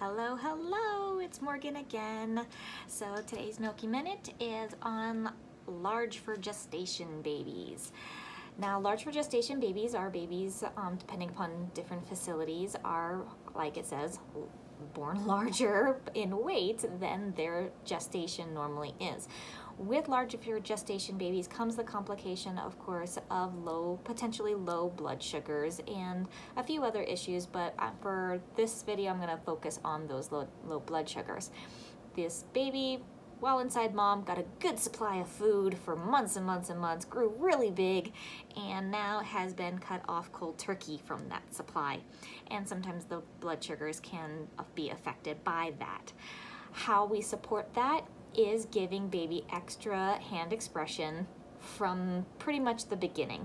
Hello, hello, it's Morgan again. So today's Milky Minute is on large for gestation babies. Now, large for gestation babies are babies, depending upon different facilities, are, like it says, born larger in weight than their gestation normally is. With large for gestation babies comes the complication, of course, of potentially low blood sugars and a few other issues, but for this video I'm going to focus on those low blood sugars. This baby, while inside mom, got a good supply of food for months and months and months, grew really big, and now has been cut off cold turkey from that supply. And sometimes the blood sugars can be affected by that. How we support that is giving baby extra hand expression from pretty much the beginning.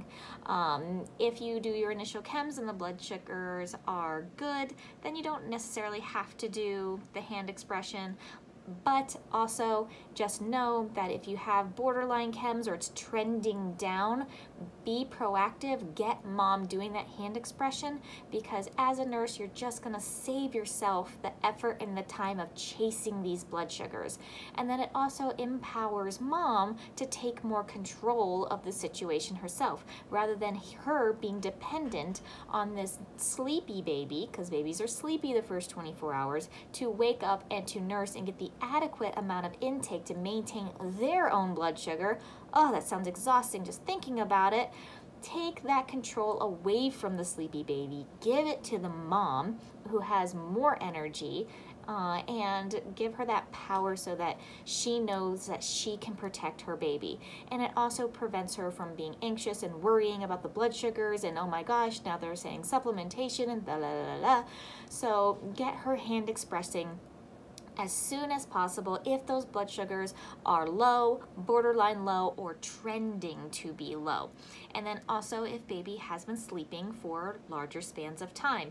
If you do your initial chems and the blood sugars are good, then you don't necessarily have to do the hand expression. But also just know that if you have borderline chems or it's trending down, be proactive, get mom doing that hand expression, because as a nurse, you're just gonna save yourself the effort and the time of chasing these blood sugars. And then it also empowers mom to take more control of the situation herself, rather than her being dependent on this sleepy baby, because babies are sleepy the first 24 hours, to wake up and to nurse and get the adequate amount of intake to maintain their own blood sugar. Oh, that sounds exhausting just thinking about it. Take that control away from the sleepy baby, give it to the mom who has more energy, and give her that power so that she knows that she can protect her baby. And it also prevents her from being anxious and worrying about the blood sugars and, oh my gosh, now they're saying supplementation and blah, blah, blah, blah. So get her hand expressing as soon as possible if those blood sugars are low, borderline low, or trending to be low. And then also if baby has been sleeping for larger spans of time.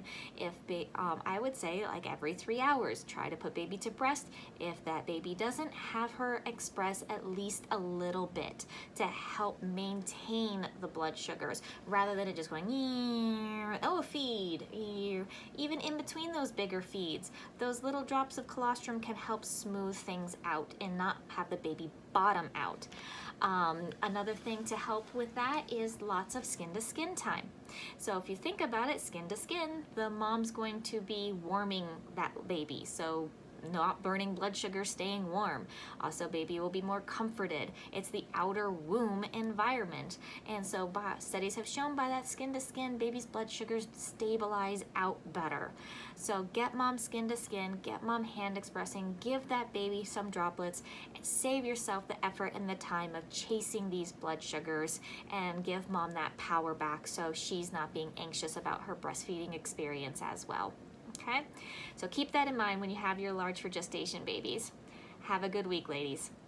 I would say like every 3 hours, try to put baby to breast. If that baby doesn't, have her express at least a little bit to help maintain the blood sugars, rather than it just going, oh, feed. Even in between those bigger feeds, those little drops of colostrum can help smooth things out and not have the baby bottom out. Another thing to help with that is lots of skin to skin time. So if you think about it, skin to skin, the mom's going to be warming that baby, so not burning blood sugar, staying warm. Also, baby will be more comforted. It's the outer womb environment. And so studies have shown by that skin to skin, baby's blood sugars stabilize out better. So get mom skin to skin, get mom hand expressing, give that baby some droplets, and save yourself the effort and the time of chasing these blood sugars, and give mom that power back so she's not being anxious about her breastfeeding experience as well. Okay, so keep that in mind when you have your large for gestation babies. Have a good week, ladies.